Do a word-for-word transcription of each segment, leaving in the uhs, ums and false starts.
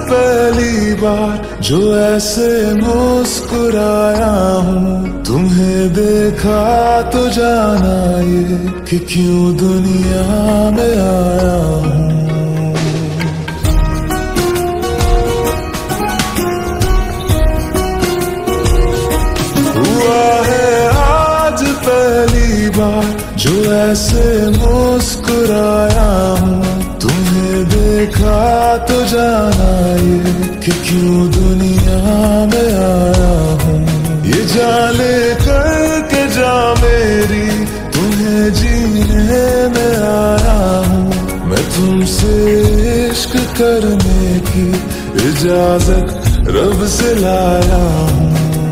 पहली बार जो ऐसे मुस्कुराया हूँ, तुम्हें देखा तो जाना ये कि क्यों दुनिया में आया हूँ। हुआ है आज पहली बार जो ऐसे मुस्कुराया हूँ, तुम्हें देखा तो जाना ये कि क्यों दुनिया में आया हूँ। ये जाले करके जा मेरी तुम्हें जीने में आया हूँ। मैं तुमसे इश्क करने की इजाजत रब से लाया हूँ।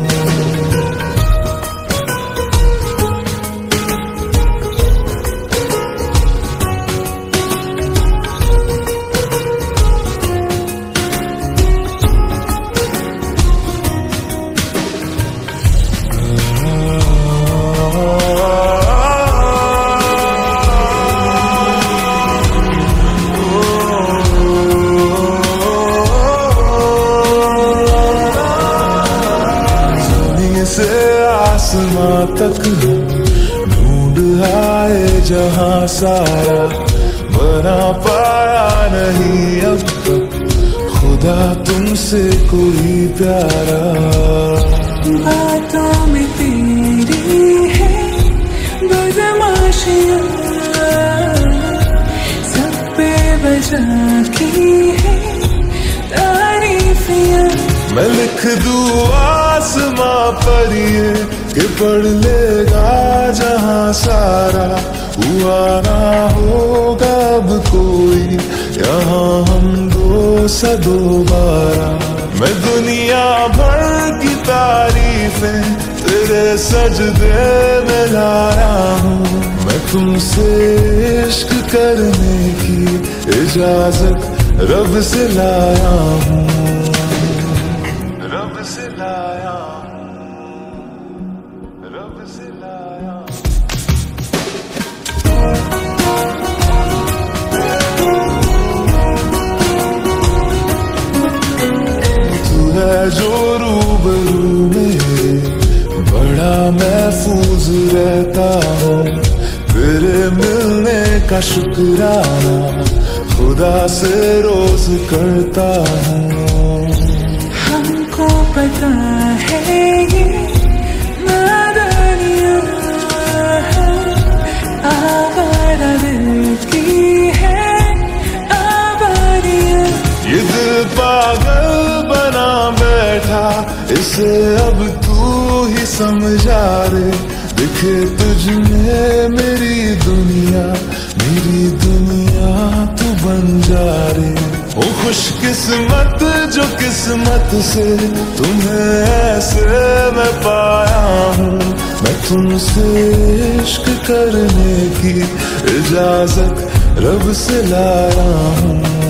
से आसमां तक ढूंढ आए जहां सारा, बना पाया नहीं अब तक खुदा तुमसे कोई प्यारा। बातों में तेरी है बदमाशियां, सब पे बजा की है तारीफियां। मैं लिख दूं आसमां पर ये कि पढ़ लेगा जहां सारा, हुआ ना होगा अब कोई यहाँ हम दो सा दोबारा। मैं दुनिया भर की तारीफें तेरे सजदे में लाया हूँ। मैं तुमसे इश्क करने की इजाजत रब से लाया हूँ, रब से लाया हूँ, रब से लाया हूँ। तू है जो रूबरू मेरे, बड़ा महफूज रहता हूँ। तेरे मिलने का शुक्राना खुदा से रोज करता हूँ। हमको पता है ये नादानियाँ आवारा दिल की है आवारियाँ। ये दिल पागल बना बैठा, इसे अब तू ही समझा रे। दिखे तुझ में मेरी दुनिया, मेरी दुनिया तू बन जा रे। ओ खुशकिस्मत जो किस्मत से तुम्हें ऐसे मैं पाया हूँ। मैं तुमसे इश्क करने की इजाजत रब से लाया हूँ।